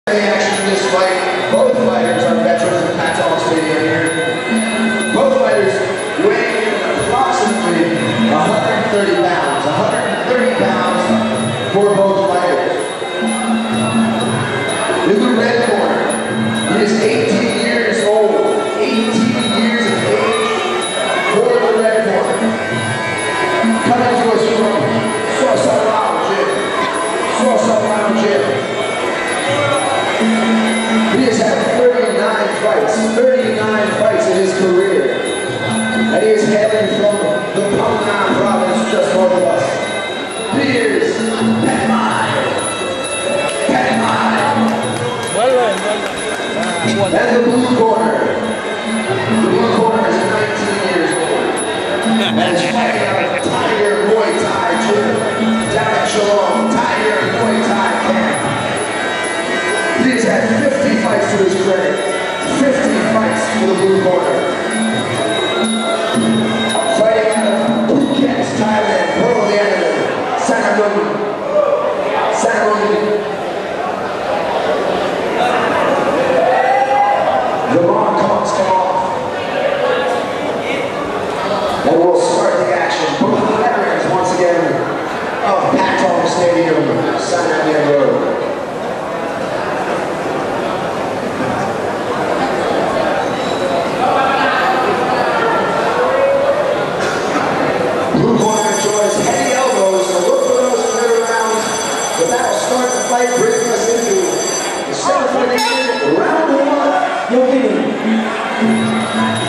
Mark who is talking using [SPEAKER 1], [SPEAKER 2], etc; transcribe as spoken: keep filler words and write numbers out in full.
[SPEAKER 1] Action in this fight, both fighters are veterans of Thaland Stadium here. Both fighters weigh approximately one hundred thirty pounds. one hundred thirty pounds for both fighters. In the red corner, he is eighteen years old. eighteen years of age for the red corner. Coming to us from Sosa Lounge Gym. Sosa Lounge Gym. He has had thirty-nine fights, thirty-nine fights in his career. And he is hailing from the Pangnan province just north of us. Here's Penmai. Penmai. And the blue corner. The blue corner is nineteen years old. And is fighting out of Tiger Muay Thai Gym down at Shillong. Tiger Muay Thai camp. He's had fifty fights to his credit. fifty fights for the blue corner. Fighting out of Phuket, Thailand, Thailand, Sanamon. Sanamon. The long cones come off. And we'll start the action. Both veterans once again of Thaland Stadium, Sanamon Road. Bringing us into the center for the round one. You'll